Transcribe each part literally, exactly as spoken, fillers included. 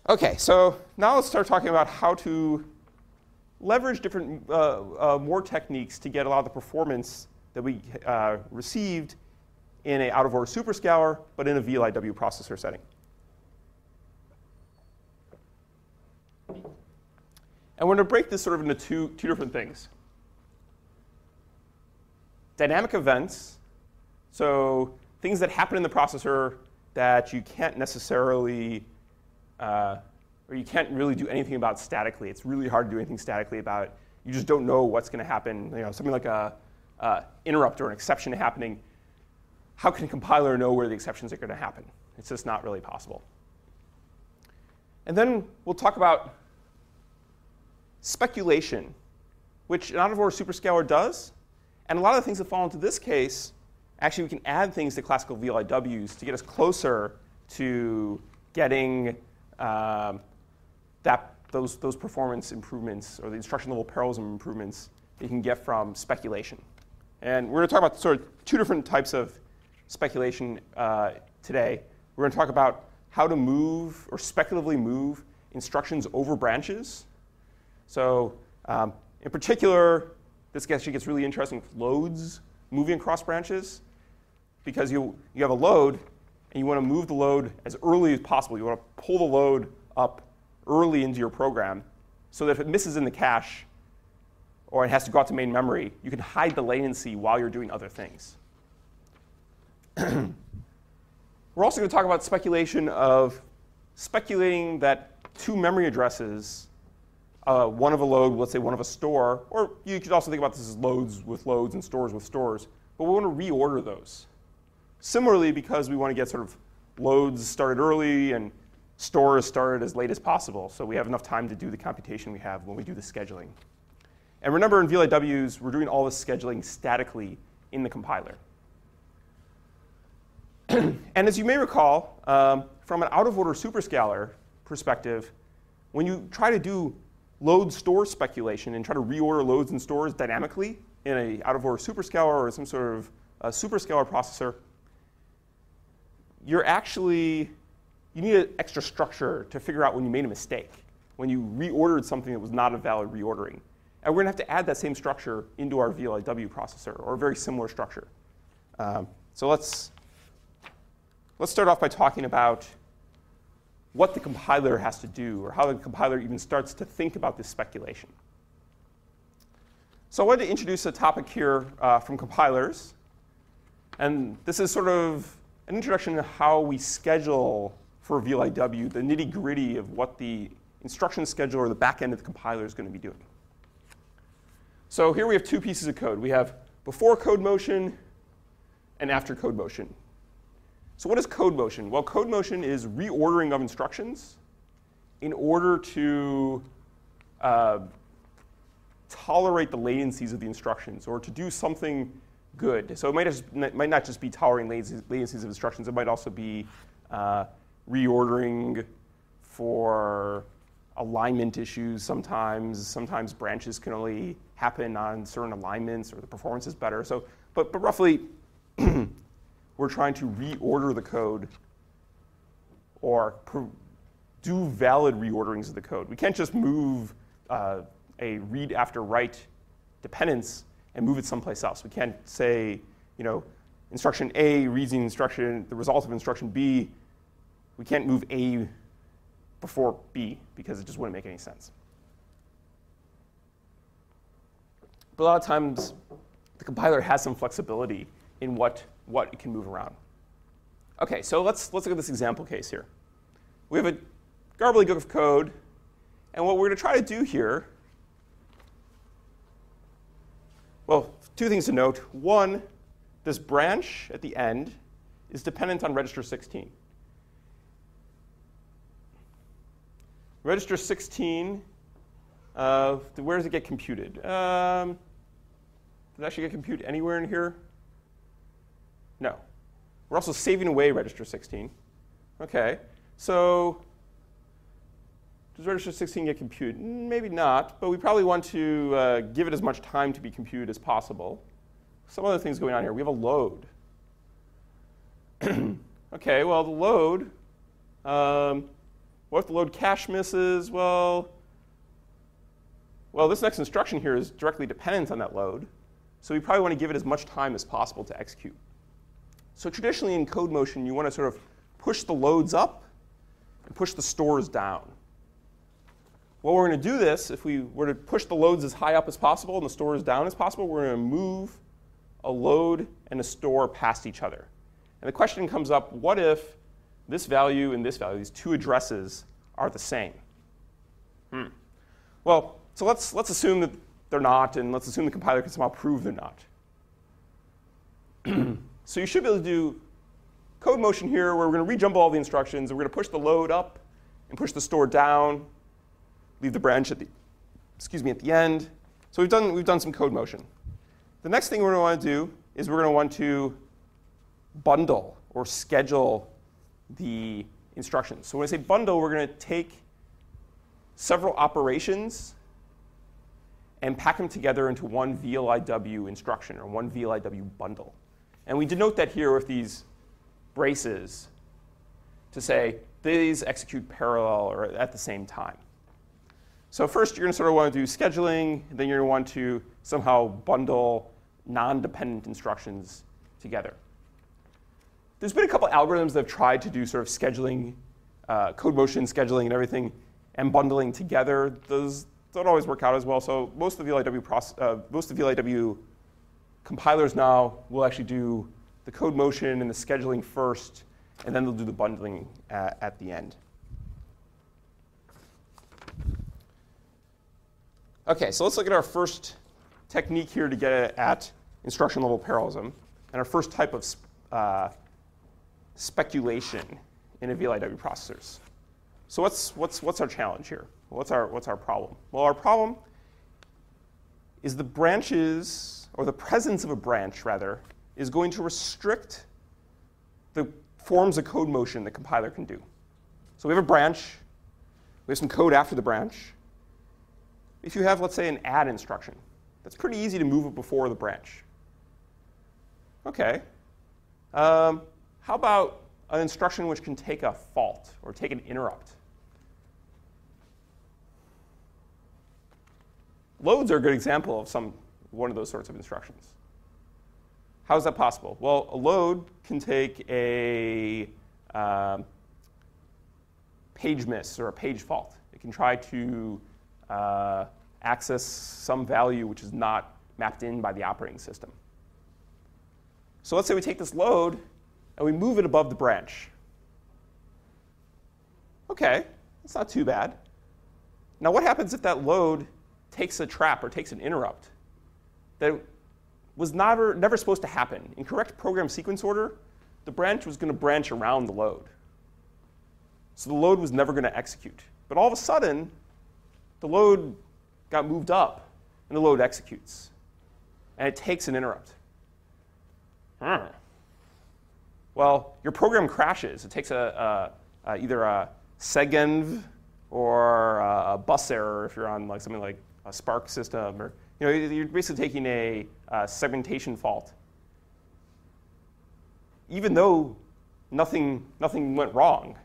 OK, so now let's start talking about how to leverage different uh, uh, more techniques to get a lot of the performance that we uh, received in an out-of-order superscalar, but in a V L I W processor setting. And we're going to break this sort of into two, two different things. Dynamic events, so things that happen in the processor that you can't necessarily, uh, or you can't really do anything about statically. It's really hard to do anything statically about it. You just don't know what's going to happen. You know, something like a uh, interrupt or an exception happening. How can a compiler know where the exceptions are going to happen? It's just not really possible. And then we'll talk about speculation, which an out-of-order superscalar does. And a lot of the things that fall into this case, actually we can add things to classical V L I Ws to get us closer to getting um, that, those, those performance improvements or the instruction level parallelism improvements that you can get from speculation. And we're going to talk about sort of two different types of speculation uh, today. We're going to talk about how to move or speculatively move instructions over branches. So um, in particular, this actually gets really interesting with loads moving across branches, because you, you have a load, and you want to move the load as early as possible. You want to pull the load up early into your program so that if it misses in the cache or it has to go out to main memory, you can hide the latency while you're doing other things. We're also going to talk about speculation of speculating that two memory addresses, uh, one of a load, let's say one of a store, or you could also think about this as loads with loads and stores with stores, but we want to reorder those. Similarly, because we want to get sort of loads started early and stores started as late as possible, so we have enough time to do the computation we have when we do the scheduling. And remember, in V L I Ws, we're doing all this scheduling statically in the compiler. And as you may recall, um, from an out-of-order superscalar perspective, when you try to do load-store speculation and try to reorder loads and stores dynamically in an out-of-order superscalar or some sort of uh, superscalar processor, you're actually, you need an extra structure to figure out when you made a mistake, when you reordered something that was not a valid reordering. And we're going to have to add that same structure into our V L I W processor, or a very similar structure. Um, so let's, let's start off by talking about what the compiler has to do, or how the compiler even starts to think about this speculation. So I wanted to introduce a topic here uh, from compilers. And this is sort of an introduction to how we schedule for V L I W, the nitty-gritty of what the instruction scheduler or the back end of the compiler is going to be doing. So here we have two pieces of code. We have before code motion and after code motion. So what is code motion? Well, code motion is reordering of instructions in order to uh, tolerate the latencies of the instructions, or to do something good. So it might, just, it might not just be tolerating latencies of instructions. It might also be uh, reordering for alignment issues sometimes. Sometimes branches can only happen on certain alignments, or the performance is better. So, but, but roughly, we're trying to reorder the code or do valid reorderings of the code. We can't just move uh, a read after write dependence and move it someplace else. We can't say, you know, instruction A reads the instruction, the result of instruction B. We can't move A before B, because it just wouldn't make any sense. But a lot of times, the compiler has some flexibility in what, what it can move around. OK, so let's, let's look at this example case here. We have a gobbledygook of code. And what we're going to try to do here, well, two things to note. One, this branch at the end is dependent on register sixteen. Register sixteen, uh, where does it get computed? Um, does it actually get computed anywhere in here? No. We're also saving away register sixteen. OK, so does register sixteen get computed? Maybe not, but we probably want to uh, give it as much time to be computed as possible. Some other things going on here. We have a load. OK, well, the load, um, what if the load cache misses? Well, well, this next instruction here is directly dependent on that load. So we probably want to give it as much time as possible to execute. So traditionally in code motion, you want to sort of push the loads up and push the stores down. Well, we're going to do this, if we were to push the loads as high up as possible and the stores down as possible, we're going to move a load and a store past each other. And the question comes up, what if this value and this value, these two addresses, are the same? Hmm. Well, so let's, let's assume that they're not, and let's assume the compiler can somehow prove they're not. So you should be able to do code motion here where we're going to rejumble all the instructions, and we're going to push the load up and push the store down, leave the branch at the, excuse me, at the end. So we've done, we've done some code motion. The next thing we're going to want to do is we're going to want to bundle or schedule the instructions. So when I say bundle, we're going to take several operations and pack them together into one V L I W instruction or one V L I W bundle. And we denote that here with these braces to say these execute parallel or at the same time. So first, you're going to sort of want to do scheduling. Then you're going to want to somehow bundle non-dependent instructions together. There's been a couple algorithms that have tried to do sort of scheduling, uh, code motion scheduling and everything, and bundling together. Those don't always work out as well. So most of the V L I W, process, uh, most of the V L I W compilers now will actually do the code motion and the scheduling first, and then they'll do the bundling at, at the end. OK, so let's look at our first technique here to get at instruction level parallelism, and our first type of uh, speculation in a V L I W processors. So what's, what's, what's our challenge here? What's our, what's our problem? Well, our problem is the branches, or the presence of a branch, rather, is going to restrict the forms of code motion the compiler can do. So we have a branch. We have some code after the branch. If you have, let's say, an add instruction, that's pretty easy to move it before the branch. OK. Um, how about an instruction which can take a fault or take an interrupt? Loads are a good example of some one of those sorts of instructions. How is that possible? Well, a load can take a um, page miss or a page fault. It can try to uh, access some value which is not mapped in by the operating system. So let's say we take this load and we move it above the branch. OK, that's not too bad. Now what happens if that load takes a trap or takes an interrupt that was never, never supposed to happen? In correct program sequence order, the branch was going to branch around the load. So the load was never going to execute. But all of a sudden, the load got moved up, and the load executes. And it takes an interrupt. Hmm. Well, your program crashes. It takes a, a, a either a segenv or a, a bus error if you're on like something like a Spark system, or you know, you're basically taking a, a segmentation fault. Even though nothing, nothing went wrong,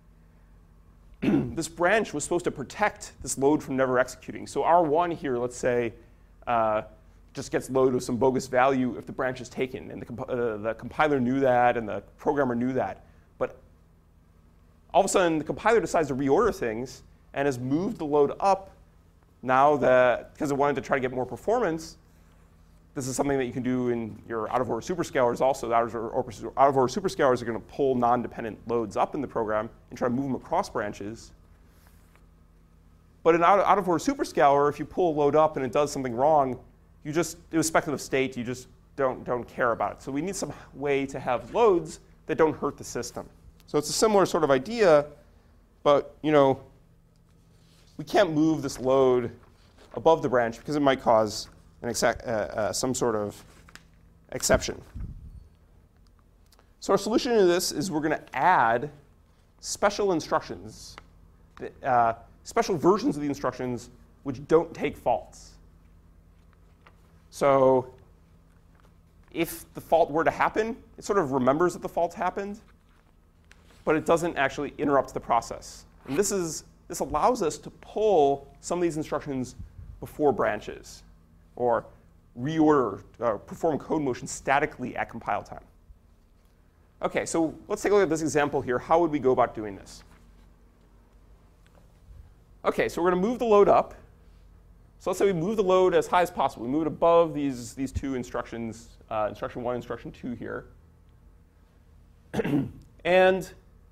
this branch was supposed to protect this load from never executing. So R one here, let's say, uh, just gets loaded with some bogus value if the branch is taken. And the, comp uh, the compiler knew that, and the programmer knew that. But all of a sudden, the compiler decides to reorder things and has moved the load up. Now that, because it wanted to try to get more performance, this is something that you can do in your out-of-order superscalars also. The out-of-order superscalars are going to pull non-dependent loads up in the program and try to move them across branches. But in out-of-order superscalar, if you pull a load up and it does something wrong, you just, it was speculative state, you just don't, don't care about it. So we need some way to have loads that don't hurt the system. So it's a similar sort of idea, but you know, we can't move this load above the branch because it might cause an uh, uh, some sort of exception. So our solution to this is we're going to add special instructions, uh, special versions of the instructions which don't take faults. So if the fault were to happen, it sort of remembers that the fault happened, but it doesn't actually interrupt the process. And this, is, this allows us to pull some of these instructions before branches, or reorder, uh, perform code motion statically at compile time. OK, so let's take a look at this example here. How would we go about doing this? OK, so we're going to move the load up. So let's say we move the load as high as possible. We move it above these, these two instructions, uh, instruction one, instruction two here. And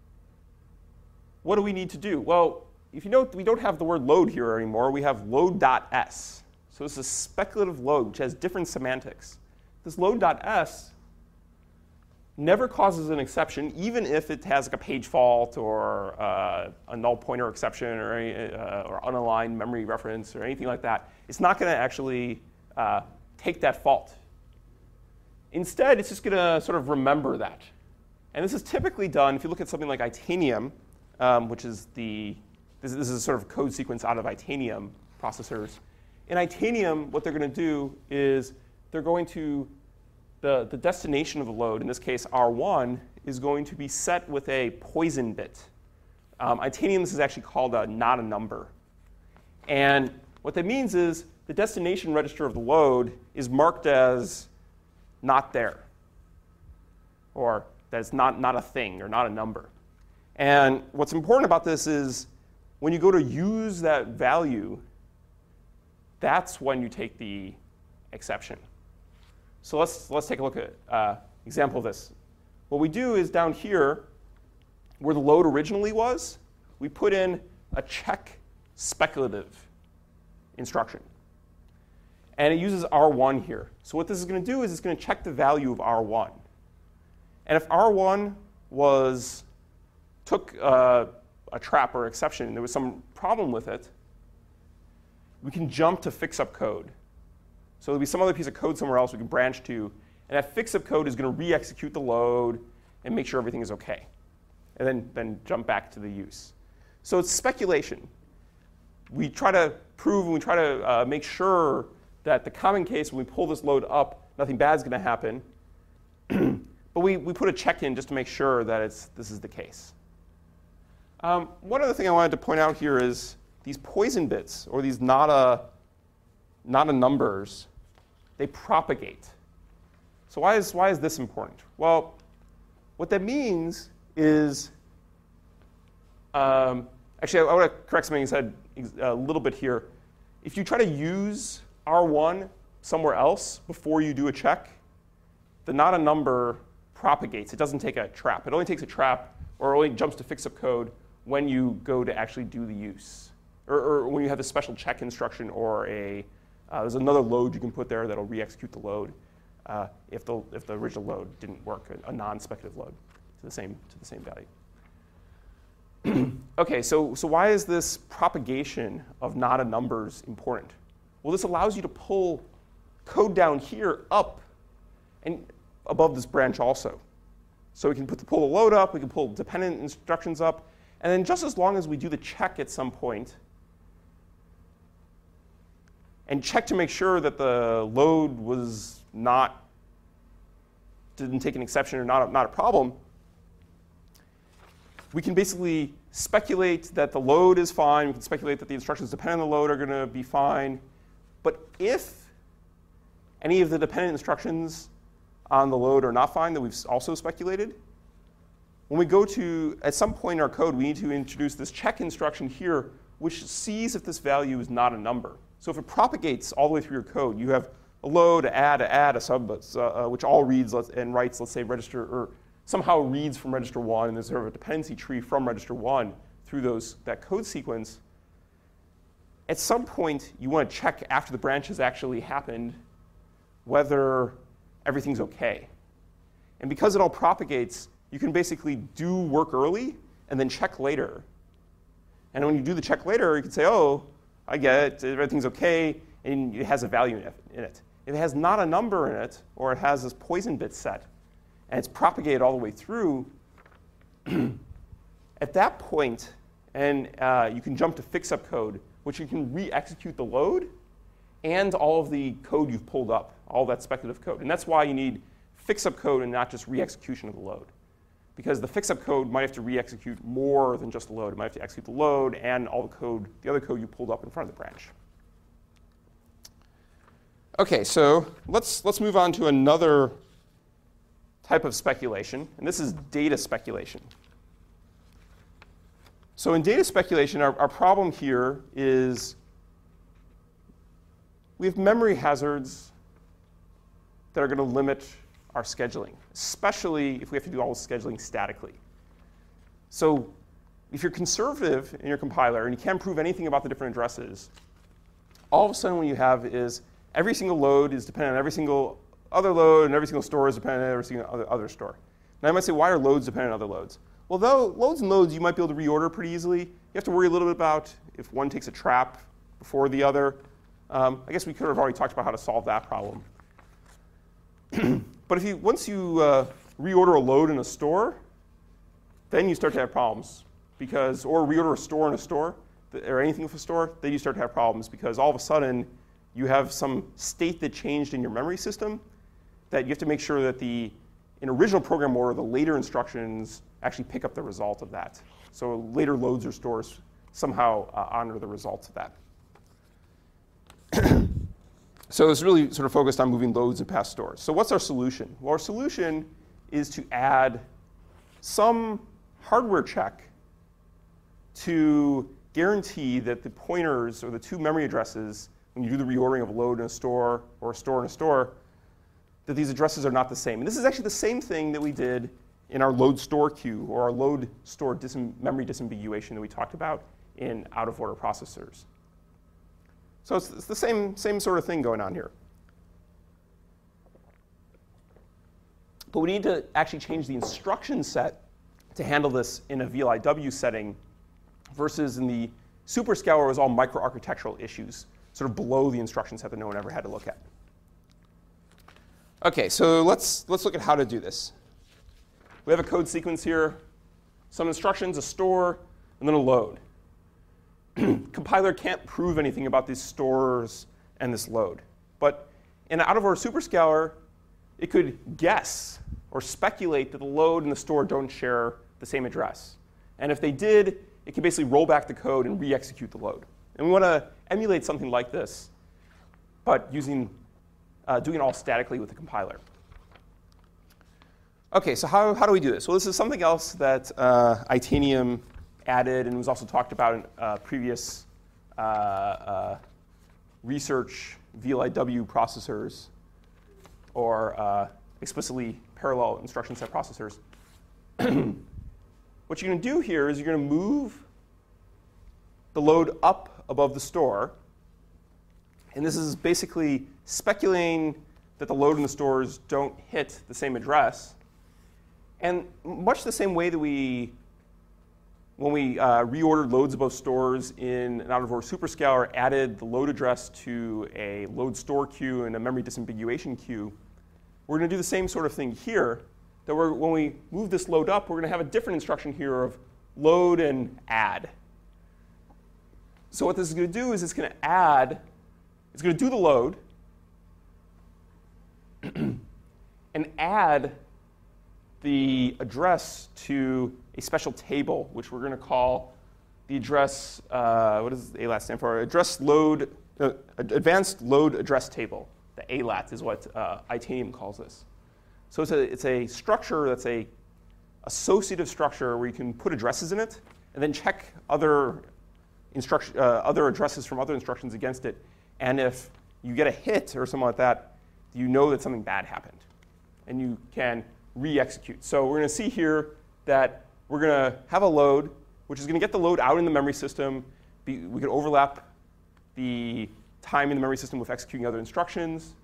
what do we need to do? Well, if you note, we don't have the word load here anymore. We have load.s. So this is a speculative load, which has different semantics. This load.s never causes an exception, even if it has like a page fault or uh, a null pointer exception or, any, uh, or unaligned memory reference or anything like that. It's not going to actually uh, take that fault. Instead, it's just going to sort of remember that. And this is typically done, if you look at something like Itanium, um, which is the, this, this is sort of code sequence out of Itanium processors. In Itanium, what they're going to do is they're going to, the, the destination of the load, in this case R one, is going to be set with a poison bit. Um, Itanium, this is actually called a not a number. And what that means is the destination register of the load is marked as not there, or that it's not, not a thing or not a number. And what's important about this is when you go to use that value, that's when you take the exception. So let's, let's take a look at an uh, example of this. What we do is down here, where the load originally was, we put in a check speculative instruction. And it uses R one here. So what this is going to do is it's going to check the value of R one. And if R one was, took uh, a trap or exception, and there was some problem with it, we can jump to fix-up code. So there'll be some other piece of code somewhere else we can branch to. And that fix-up code is going to re-execute the load and make sure everything is OK. And then, then jump back to the use. So it's speculation. We try to prove and we try to uh, make sure that the common case, when we pull this load up, nothing bad is going to happen. But we, we put a check in just to make sure that it's, this is the case. Um, one other thing I wanted to point out here is these poison bits, or these not a, not a numbers, they propagate. So why is, why is this important? Well, what that means is, um, actually, I want to correct something you said a little bit here. If you try to use R one somewhere else before you do a check, the not a number propagates. It doesn't take a trap. It only takes a trap, or only jumps to fix-up code when you go to actually do the use, or, or when you have a special check instruction, or a uh, there's another load you can put there that'll re-execute the load uh, if the if the original load didn't work, a, a non-speculative load to the same to the same value. OK, so so why is this propagation of not a numbers important? Well, this allows you to pull code down here up and above this branch also. So we can put the, pull the load up, we can pull dependent instructions up, and then just as long as we do the check at some point, and check to make sure that the load was not, didn't take an exception or not a, not a problem, we can basically speculate that the load is fine. We can speculate that the instructions dependent on the load are going to be fine. But if any of the dependent instructions on the load are not fine, that we've also speculated, when we go to, at some point in our code, we need to introduce this check instruction here, which sees if this value is not a number. So if it propagates all the way through your code, you have a load, a add, a add, a sub, uh, which all reads and writes, let's say, register, or somehow reads from register one, and there's sort of a dependency tree from register one through those, that code sequence. At some point, you want to check after the branch has actually happened whether everything's OK. And because it all propagates, you can basically do work early and then check later. And when you do the check later, you can say, oh, I get it, everything's OK, and it has a value in it. If it has not a number in it, or it has this poison bit set, and it's propagated all the way through, at that point, and uh, you can jump to fix-up code, which you can re-execute the load and all of the code you've pulled up, all that speculative code. And that's why you need fix-up code and not just re-execution of the load. because the fix-up code might have to re-execute more than just the load. It might have to execute the load and all the code, the other code you pulled up in front of the branch. OK, so let's, let's move on to another type of speculation, and this is data speculation. So in data speculation, our, our problem here is we have memory hazards that are going to limit our scheduling, especially if we have to do all the scheduling statically. So if you're conservative in your compiler and you can't prove anything about the different addresses, all of a sudden what you have is every single load is dependent on every single other load, and every single store is dependent on every single other, other store. Now you might say, why are loads dependent on other loads? Well, though loads and loads you might be able to reorder pretty easily, you have to worry a little bit about if one takes a trap before the other. Um, I guess we could have already talked about how to solve that problem. But if you, once you uh, reorder a load in a store, then you start to have problems. Because, or reorder a store in a store, or anything with a store, then you start to have problems. Because all of a sudden, you have some state that changed in your memory system that you have to make sure that the, in original program order, the later instructions actually pick up the result of that. So later loads or stores somehow uh, honor the results of that. So it's really sort of focused on moving loads and past stores. So what's our solution? Well, our solution is to add some hardware check to guarantee that the pointers or the two memory addresses, when you do the reordering of a load in a store or a store in a store, that these addresses are not the same. And this is actually the same thing that we did in our load store queue or our load store disam- memory disambiguation that we talked about in out-of-order processors. So it's, it's the same, same sort of thing going on here. But we need to actually change the instruction set to handle this in a V L I W setting versus in the superscale where it was all microarchitectural issues, sort of below the instruction set that no one ever had to look at. OK, so let's, let's look at how to do this. We have a code sequence here, some instructions, a store, and then a load. Compiler can't prove anything about these stores and this load. But in an out-of-order superscalar, it could guess or speculate that the load and the store don't share the same address. And if they did, it can basically roll back the code and re-execute the load. And we want to emulate something like this, but using, uh, doing it all statically with the compiler. OK, so how, how do we do this? Well, this is something else that uh, Itanium added and was also talked about in uh, previous uh, uh, research V L I W processors or uh, explicitly parallel instruction set processors. What you're going to do here is you're going to move the load up above the store. And this is basically speculating that the load and the stores don't hit the same address. And much the same way that we, when we uh, reordered loads above stores in an out-of-order superscalar, added the load address to a load store queue and a memory disambiguation queue, we're going to do the same sort of thing here. That we're, when we move this load up, we're going to have a different instruction here of load and add. So what this is going to do is it's going to add, it's going to do the load and add the address to a special table, which we're going to call the address, uh, what does A L A T stand for? Address load, uh, advanced load address table. The A L A T is what uh, Itanium calls this. So it's a, it's a structure that's a associative structure where you can put addresses in it and then check other, instruction, uh, other addresses from other instructions against it. And if you get a hit or something like that, you know that something bad happened. And you can re-execute. So we're going to see here that we're going to have a load, which is going to get the load out in the memory system. Be, we could overlap the time in the memory system with executing other instructions.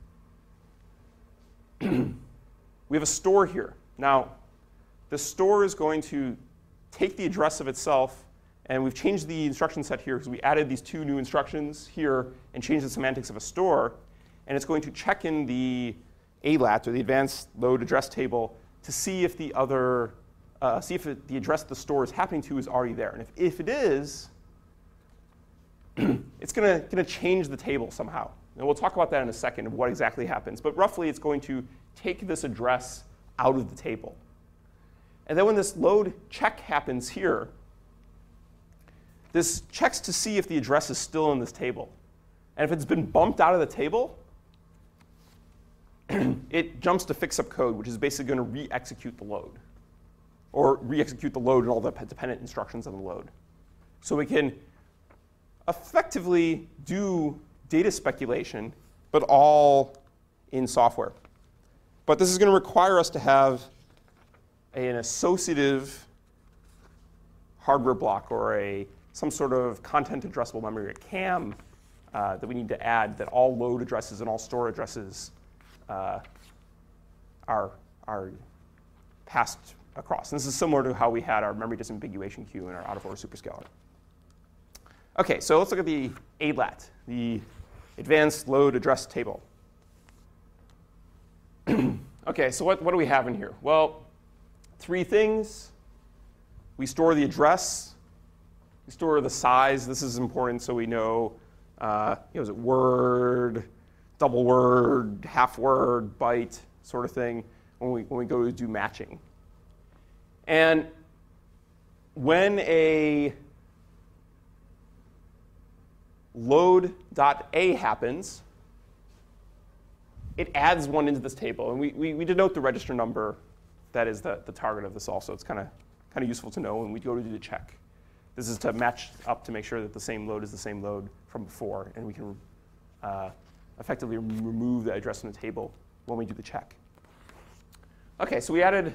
We have a store here. Now, the store is going to take the address of itself, and we've changed the instruction set here because we added these two new instructions here and changed the semantics of a store. And it's going to check in the A L A T, or the advanced load address table, to see if the other, uh, see if it, the address the store is happening to is already there. And if, if it is, it's going to change the table somehow. And we'll talk about that in a second of what exactly happens. But roughly, it's going to take this address out of the table. And then when this load check happens here, this checks to see if the address is still in this table. And if it's been bumped out of the table, it jumps to fix up code, which is basically going to re-execute the load, or re-execute the load and all the dependent instructions on the load. So we can effectively do data speculation, but all in software. But this is going to require us to have an associative hardware block or a some sort of content addressable memory, a C A M, uh, that we need to add that all load addresses and all store addresses uh, are, are passed across. And this is similar to how we had our memory disambiguation queue in our out-of-order superscalar. OK, so let's look at the A L A T, the Advanced Load Address Table. OK, so what, what do we have in here? Well, three things. We store the address. We store the size. This is important so we know, uh, you know, is it word, double word, half word, byte, sort of thing when we, when we go to do matching. And when a load.a happens, it adds one into this table. And we, we, we denote the register number that is the, the target of this also. It's kind of kind of useful to know when we go to do the check. This is to match up to make sure that the same load is the same load from before, and we can uh, effectively remove the address from the table when we do the check. OK, so we added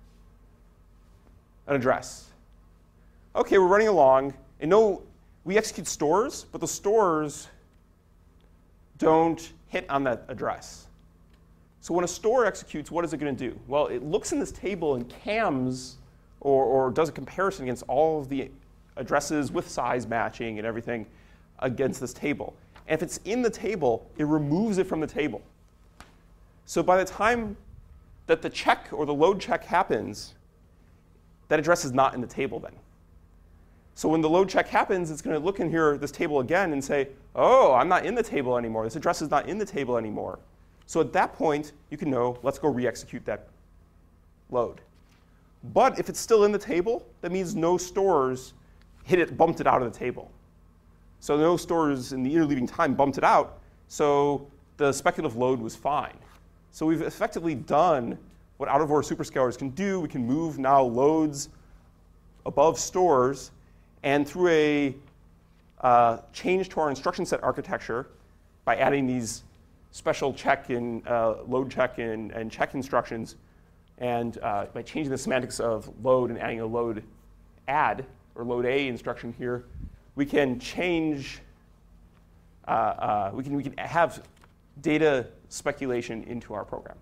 an address. OK, we're running along. And no, we execute stores, but the stores don't hit on that address. So when a store executes, what is it going to do? Well, it looks in this table and cams or, or does a comparison against all of the addresses with size matching and everything against this table. And if it's in the table, it removes it from the table. So by the time that the check or the load check happens, that address is not in the table then. So when the load check happens, it's going to look in here, this table again, and say, oh, I'm not in the table anymore. This address is not in the table anymore. So at that point, you can know, let's go re-execute that load. But if it's still in the table, that means no stores hit it, bumped it out of the table. So no stores in the interleaving time bumped it out. So the speculative load was fine. So we've effectively done what out-of-order superscalars can do. We can move now loads above stores. And through a uh, change to our instruction set architecture, by adding these special check and uh, load check and, and check instructions, and uh, by changing the semantics of load and adding a load add, or load A instruction here, we can change, uh, uh, we can we can have data speculation into our program.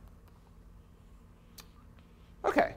OK.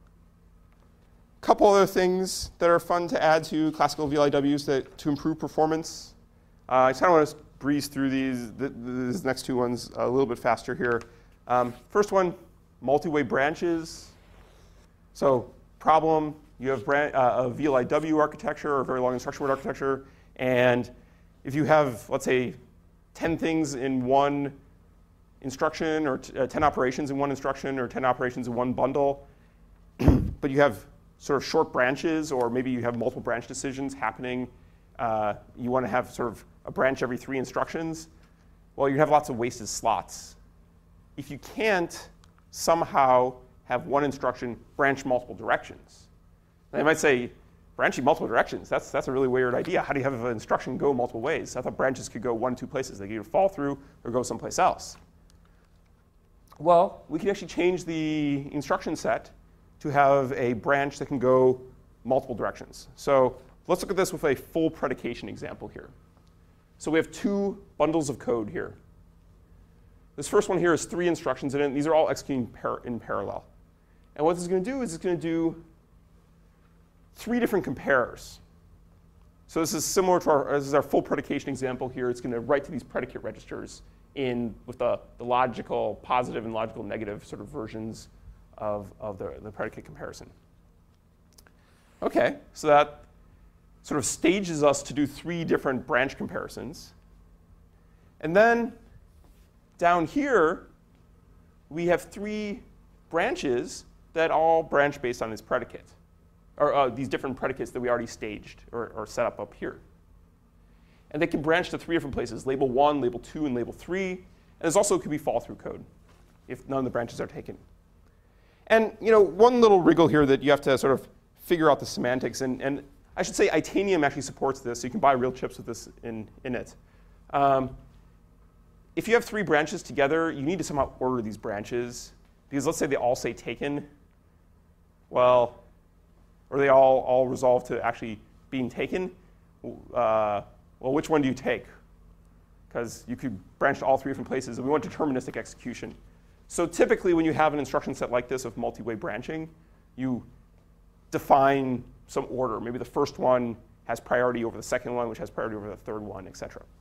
A couple other things that are fun to add to classical V L I Ws that, to improve performance. Uh, I kind of want to breeze through these, the, these next two ones a little bit faster here. Um, first one, multi-way branches. So problem, you have brand, uh, a V L I W architecture or a very long instruction word architecture. And if you have, let's say, ten things in one instruction, or t uh, ten operations in one instruction, or ten operations in one bundle, but you have sort of short branches, or maybe you have multiple branch decisions happening, uh, you want to have sort of a branch every three instructions, well, you have lots of wasted slots. If you can't somehow have one instruction branch multiple directions, they might say, branching multiple directions, that's, that's a really weird idea. How do you have an instruction go multiple ways? I thought branches could go one, two places. They could either fall through or go someplace else. Well, we can actually change the instruction set to have a branch that can go multiple directions. So let's look at this with a full predication example here. So we have two bundles of code here. This first one here is three instructions in it. These are all executing par in parallel. And what this is going to do is it's going to do three different compares. So this is similar to our, this is our full predication example here. It's going to write to these predicate registers in with the, the logical positive and logical negative sort of versions of, of the, the predicate comparison. OK, so that sort of stages us to do three different branch comparisons. And then down here, we have three branches that all branch based on this predicate, or uh, these different predicates that we already staged or, or set up up here. And they can branch to three different places, label one, label two, and label three. And there's also could be fall-through code if none of the branches are taken. And you know, one little wriggle here that you have to sort of figure out the semantics. And, and I should say Itanium actually supports this, so you can buy real chips with this in, in it. Um, if you have three branches together, you need to somehow order these branches. Because let's say they all say taken. Well, or they all, all resolve to actually being taken. Uh, well, which one do you take? Because you could branch to all three different places, and we want deterministic execution. So typically, when you have an instruction set like this of multi-way branching, you define some order. Maybe the first one has priority over the second one, which has priority over the third one, et cetera.